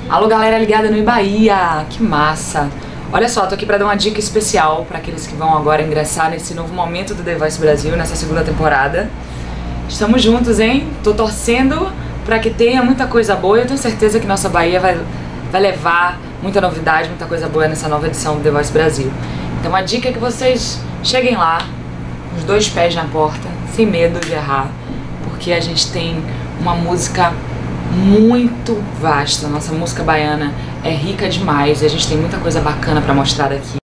Alô galera ligada no Bahia, que massa! Olha só, tô aqui pra dar uma dica especial para aqueles que vão agora ingressar nesse novo momento do The Voice Brasil, nessa segunda temporada. Estamos juntos, hein? Tô torcendo pra que tenha muita coisa boa e eu tenho certeza que nossa Bahia vai levar muita novidade, muita coisa boa nessa nova edição do The Voice Brasil. Então a dica é que vocês cheguem lá, com os dois pés na porta, sem medo de errar, porque a gente tem uma música muito vasta. Nossa música baiana é rica demais e a gente tem muita coisa bacana pra mostrar aqui.